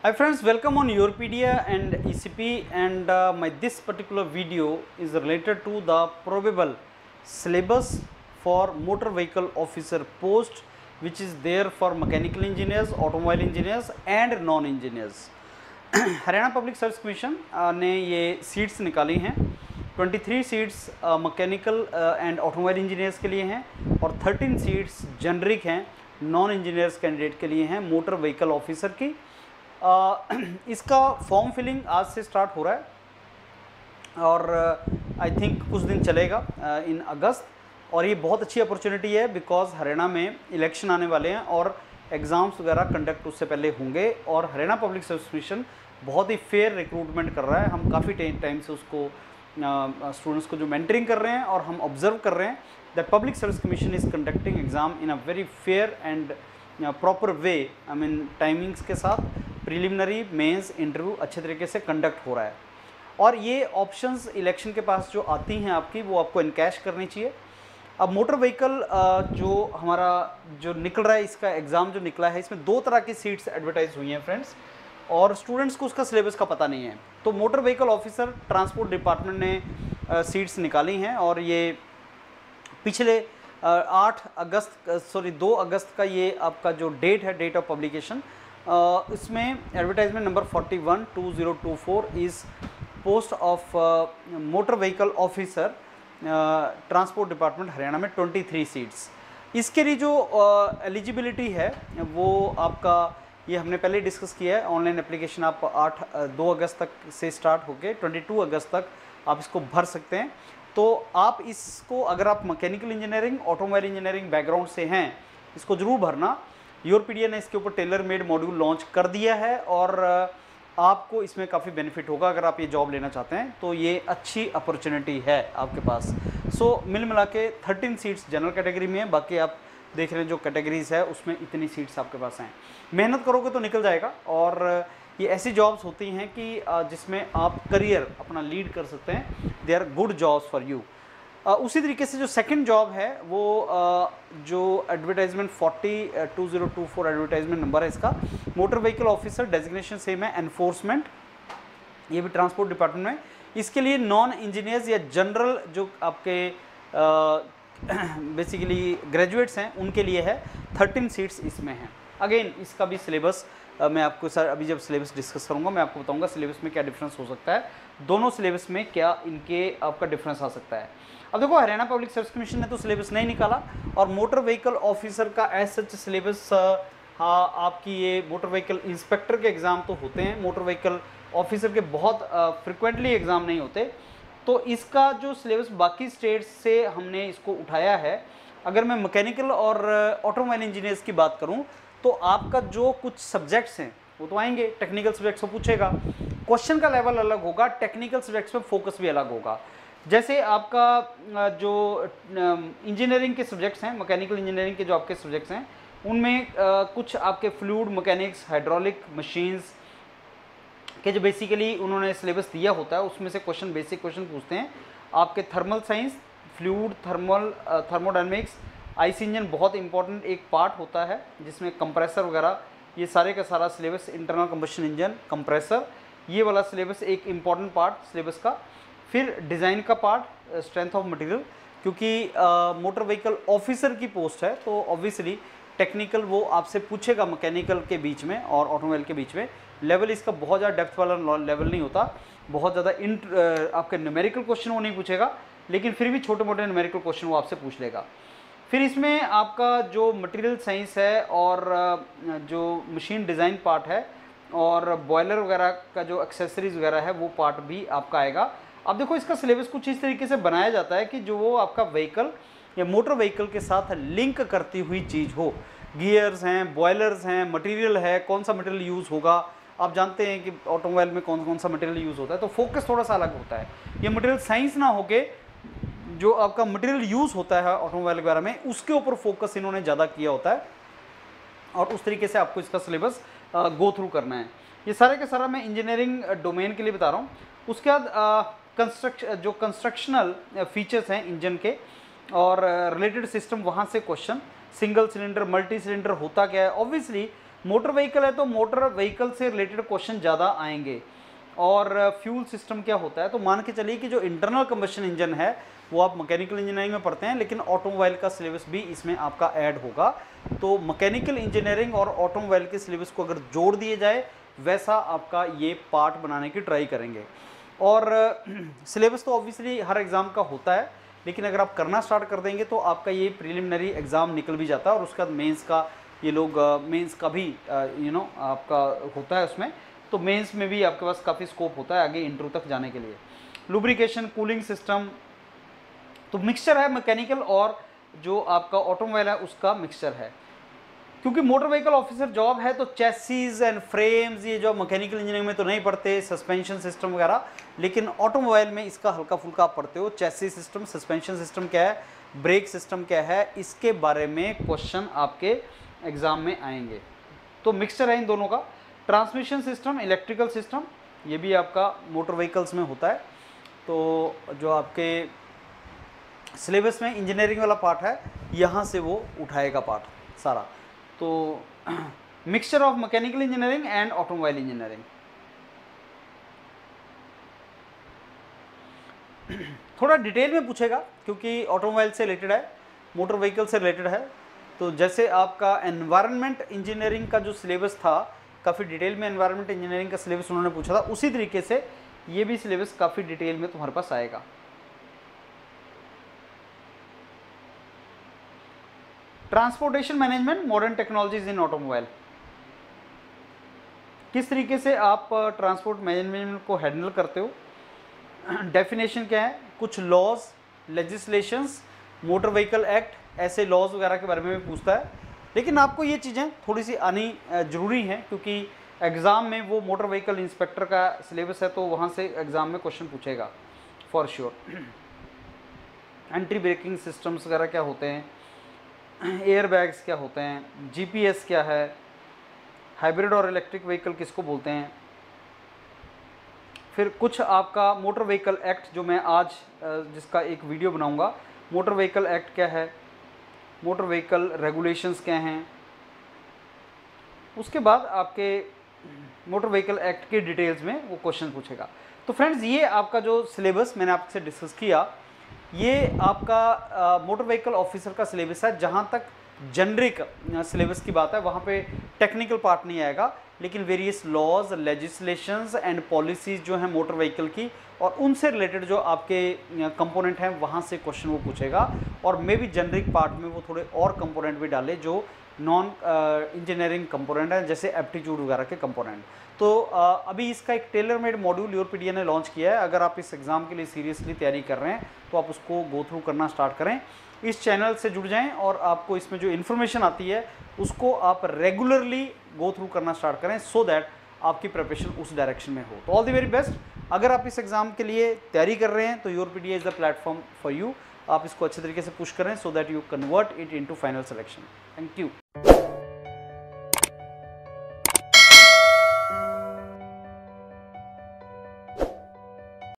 Hi friends, welcome on Europedia and ECP, and my this particular video is related to the probable syllabus for motor vehicle officer post which is there for mechanical engineers, automobile engineers and non engineers. Haryana public service commission ने ये seats निकाली हैं। 23 seats mechanical and automobile engineers के लिए हैं और 13 seats generic हैं, non engineers candidate के लिए हैं मोटर व्हीकल ऑफिसर की। इसका फॉर्म फिलिंग आज से स्टार्ट हो रहा है और आई थिंक कुछ दिन चलेगा इन अगस्त। और ये बहुत अच्छी अपॉर्चुनिटी है बिकॉज हरियाणा में इलेक्शन आने वाले हैं और एग्ज़ाम्स वगैरह कंडक्ट उससे पहले होंगे और हरियाणा पब्लिक सर्विस कमीशन बहुत ही फेयर रिक्रूटमेंट कर रहा है। हम काफ़ी टाइम से उसको स्टूडेंट्स को जो मेंटरिंग कर रहे हैं और हम ऑब्जर्व कर रहे हैं that public service commission is conducting exam in a very fair and proper way. I mean timings के साथ प्रिलिमिनरी मेंस इंटरव्यू अच्छे तरीके से कंडक्ट हो रहा है और ये ऑप्शंस इलेक्शन के पास जो आती हैं आपकी वो आपको इनकैश करनी चाहिए। अब मोटर व्हीकल जो हमारा जो निकल रहा है, इसका एग्ज़ाम जो निकला है, इसमें 2 तरह की सीट्स एडवर्टाइज हुई हैं फ्रेंड्स और स्टूडेंट्स को उसका सिलेबस का पता नहीं है। तो motor vehicle officer transport department ने सीट्स निकाली हैं और ये पिछले 2 अगस्त का ये आपका जो डेट है, डेट ऑफ पब्लिकेशन, इसमें advertisement number 412024 is post of motor vehicle officer transport department Haryana में 23 सीट्स। इसके लिए जो एलिजिबिलिटी है वो आपका, ये हमने पहले डिस्कस किया है। ऑनलाइन एप्लीकेशन आप 2 अगस्त तक से स्टार्ट होके 22 अगस्त तक आप इसको भर सकते हैं। तो आप इसको, अगर आप mechanical engineering, automobile engineering background से हैं, इसको ज़रूर भरना। यूरोपीडिया ने इसके ऊपर टेलर मेड मॉड्यूल लॉन्च कर दिया है और आपको इसमें काफ़ी बेनिफिट होगा अगर आप ये जॉब लेना चाहते हैं तो ये अच्छी अपॉर्चुनिटी है आपके पास। सो मिल मिला के 13 सीट्स जनरल कैटेगरी में है, बाकी आप देख रहे हैं जो कैटेगरीज़ है उसमें इतनी सीट्स आपके पास हैं। मेहनत करोगे तो निकल जाएगा और ये ऐसी जॉब्स होती हैं कि जिसमें आप करियर अपना लीड कर सकते हैं। They are good jobs for you. उसी तरीके से जो सेकंड जॉब है वो जो एडवर्टाइजमेंट 402024 एडवर्टाइजमेंट नंबर है इसका, motor vehicle officer, designation same है, एनफोर्समेंट, ये भी ट्रांसपोर्ट डिपार्टमेंट में। इसके लिए नॉन इंजीनियर्स या जनरल जो आपके बेसिकली ग्रेजुएट्स हैं उनके लिए है। 13 सीट्स इसमें हैं। अगेन इसका भी सिलेबस मैं आपको सर अभी जब सिलेबस डिस्कस करूंगा मैं आपको बताऊंगा सिलेबस में क्या डिफरेंस हो सकता है, दोनों सिलेबस में क्या इनके आपका डिफरेंस आ सकता है। अब देखो, हरियाणा पब्लिक सर्विस कमीशन ने तो सिलेबस नहीं निकाला और मोटर व्हीकल ऑफिसर का एज सच सिलेबस, आपकी ये मोटर व्हीकल इंस्पेक्टर के एग्ज़ाम तो होते हैं, मोटर व्हीकल ऑफिसर के बहुत फ्रिक्वेंटली एग्ज़ाम नहीं होते। तो इसका जो सिलेबस बाकी स्टेट्स से हमने इसको उठाया है। अगर मैं मैकेनिकल और ऑटोमोबाइल इंजीनियर्स की बात करूँ तो आपका जो कुछ सब्जेक्ट्स हैं वो तो आएंगे, टेक्निकल सब्जेक्ट्स में पूछेगा, क्वेश्चन का लेवल अलग होगा, टेक्निकल सब्जेक्ट्स में फोकस भी अलग होगा। जैसे आपका जो इंजीनियरिंग के सब्जेक्ट्स हैं, मैकेनिकल इंजीनियरिंग के जो आपके सब्जेक्ट्स हैं उनमें कुछ आपके फ्लूइड मैकेनिक्स, हाइड्रोलिक मशीन्स के जो बेसिकली उन्होंने सिलेबस दिया होता है उसमें से क्वेश्चन, बेसिक क्वेश्चन पूछते हैं। आपके thermal science, fluid, thermodynamics, IC engine बहुत इंपॉर्टेंट एक पार्ट होता है जिसमें कंप्रेसर वगैरह, ये सारे का सारा syllabus, internal combustion engine, compressor, ये वाला सिलेबस एक इम्पॉर्टेंट पार्ट सिलेबस का। फिर डिज़ाइन का पार्ट, स्ट्रेंथ ऑफ मटेरियल, क्योंकि मोटर व्हीकल ऑफिसर की पोस्ट है तो ऑब्वियसली टेक्निकल वो आपसे पूछेगा मैकेनिकल के बीच में और ऑटोमोबाइल के बीच में। लेवल इसका बहुत ज़्यादा डेप्थ वाला लेवल नहीं होता, बहुत ज़्यादा आपके न्यूमेरिकल क्वेश्चन वो नहीं पूछेगा, लेकिन फिर भी छोटे मोटे न्यूमेरिकल क्वेश्चन वो आपसे पूछ लेगा। फिर इसमें आपका जो मटेरियल साइंस है और जो मशीन डिज़ाइन पार्ट है और बॉयलर वगैरह का जो एक्सेसरीज वगैरह है वो पार्ट भी आपका आएगा। अब देखो, इसका सिलेबस कुछ इस तरीके से बनाया जाता है कि जो वो आपका व्हीकल या मोटर व्हीकल के साथ लिंक करती हुई चीज़ हो। गियर्स हैं, बॉयलर्स हैं, मटेरियल है, कौन सा मटेरियल यूज़ होगा, आप जानते हैं कि ऑटोमोबाइल में कौन कौन सा मटेरियल यूज़ होता है, तो फोकस थोड़ा सा अलग होता है। ये मटेरियल साइंस ना होके जो आपका मटेरियल यूज़ होता है ऑटोमोबाइल वगैरह में उसके ऊपर फोकस इन्होंने ज़्यादा किया होता है और उस तरीके से आपको इसका सिलेबस गो थ्रू करना है। ये सारे का सारा मैं इंजीनियरिंग डोमेन के लिए बता रहा हूँ। उसके बाद कंस्ट्रक्शनल फीचर्स हैं इंजन के और रिलेटेड सिस्टम, वहाँ से question, single cylinder, multi cylinder होता क्या है। ऑब्वियसली मोटर व्हीकल है तो मोटर व्हीकल से रिलेटेड क्वेश्चन ज़्यादा आएंगे। और फ्यूल सिस्टम क्या होता है, तो मान के चलिए कि जो इंटरनल कंबशन इंजन है वो आप मैकेनिकल इंजीनियरिंग में पढ़ते हैं, लेकिन ऑटोमोबाइल का सिलेबस भी इसमें आपका ऐड होगा। तो मैकेनिकल इंजीनियरिंग और ऑटोमोबाइल के सिलेबस को अगर जोड़ दिए जाए वैसा आपका ये पार्ट बनाने की ट्राई करेंगे। और सिलेबस तो ऑब्वियसली हर एग्ज़ाम का होता है, लेकिन अगर आप करना स्टार्ट कर देंगे तो आपका ये प्रिलिमिनरी एग्ज़ाम निकल भी जाता है और उसके बाद मेंस का ये लोग मेंस का भी आपका होता है उसमें, तो मेंस में भी आपके पास काफ़ी स्कोप होता है आगे इंटरव्यू तक जाने के लिए। लुब्रिकेशन, कूलिंग सिस्टम, तो मिक्सचर है मैकेनिकल और जो आपका ऑटोमोबाइल है उसका मिक्सचर है। क्योंकि मोटर व्हीकल ऑफिसर जॉब है तो चेसिस एंड फ्रेम्स ये जो मैकेनिकल इंजीनियरिंग में तो नहीं पढ़ते, सस्पेंशन सिस्टम वगैरह, लेकिन ऑटोमोबाइल में इसका हल्का फुल्का आप पढ़ते हो। चेसिस सिस्टम, सस्पेंशन सिस्टम क्या है, ब्रेक सिस्टम क्या है, इसके बारे में क्वेश्चन आपके एग्जाम में आएंगे। तो मिक्सचर है इन दोनों का। ट्रांसमिशन सिस्टम, इलेक्ट्रिकल सिस्टम, ये भी आपका मोटर व्हीकल्स में होता है। तो जो आपके सिलेबस में इंजीनियरिंग वाला पार्ट है यहाँ से वो उठाएगा पार्ट सारा। तो mixture of mechanical engineering and automobile engineering. थोड़ा डिटेल में पूछेगा क्योंकि ऑटोमोबाइल से रिलेटेड है, मोटर व्हीकल से रिलेटेड है। तो जैसे आपका एनवायरनमेंट इंजीनियरिंग का जो सिलेबस था, काफ़ी डिटेल में एनवायरनमेंट इंजीनियरिंग का सिलेबस उन्होंने पूछा था, उसी तरीके से ये भी सिलेबस काफ़ी डिटेल में तुम्हारे पास आएगा। Transportation management, modern technologies in automobile, किस तरीके से आप ट्रांसपोर्ट मैनेजमेंट को हैंडल करते हो। डेफिनेशन क्या है, कुछ laws, legislations, motor vehicle act, ऐसे लॉज वगैरह के बारे में भी पूछता है। लेकिन आपको ये चीज़ें थोड़ी सी आनी ज़रूरी हैं क्योंकि एग्ज़ाम में वो मोटर व्हीकल इंस्पेक्टर का सिलेबस है तो वहाँ से एग्ज़ाम में क्वेश्चन पूछेगा for sure. Anti braking systems वगैरह क्या होते हैं, एयर बैग्स क्या होते हैं, जीपीएस क्या है, हाइब्रिड और इलेक्ट्रिक व्हीकल किसको बोलते हैं। फिर कुछ आपका मोटर व्हीकल एक्ट जो मैं आज जिसका एक वीडियो बनाऊंगा, मोटर व्हीकल एक्ट क्या है, मोटर व्हीकल रेगुलेशंस क्या हैं। उसके बाद आपके मोटर व्हीकल एक्ट के डिटेल्स में वो क्वेश्चन पूछेगा। तो फ्रेंड्स ये आपका जो सिलेबस मैंने आपसे डिस्कस किया, ये आपका मोटर व्हीकल ऑफिसर का सिलेबस है। जहाँ तक जेनरिक सिलेबस की बात है वहाँ पे टेक्निकल पार्ट नहीं आएगा, लेकिन various laws, legislations and policies जो हैं मोटर व्हीकल की और उनसे रिलेटेड जो आपके कंपोनेंट हैं वहाँ से क्वेश्चन वो पूछेगा। और मे भी जेनरिक पार्ट में वो थोड़े और कंपोनेंट भी डाले जो नॉन इंजीनियरिंग कंपोनेंट हैं, जैसे एप्टीट्यूड वगैरह के कंपोनेंट। तो अभी इसका एक टेलर मेड मॉड्यूल योरपीडिया ने लॉन्च किया है। अगर आप इस एग्ज़ाम के लिए सीरियसली तैयारी कर रहे हैं तो आप उसको गो थ्रू करना स्टार्ट करें, इस चैनल से जुड़ जाएं और आपको इसमें जो इन्फॉर्मेशन आती है उसको आप रेगुलरली गो थ्रू करना स्टार्ट करें सो दैट आपकी प्रिपरेशन उस डायरेक्शन में हो। तो ऑल द वेरी बेस्ट। अगर आप इस एग्ज़ाम के लिए तैयारी कर रहे हैं तो Yourpedia is the platform for you. आप इसको अच्छे तरीके से पुश करें so that you convert it into final selection. Thank you.